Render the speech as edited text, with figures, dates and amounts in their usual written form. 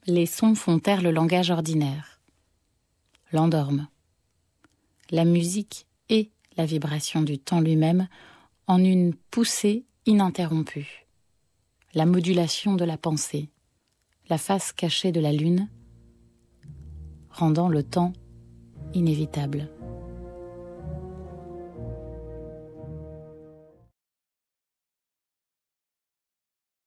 Les sons font taire le langage ordinaire, l'endorment. La musique et la vibration du temps lui-même en une poussée ininterrompue. La modulation de la pensée, la face cachée de la lune, rendant le temps inévitable.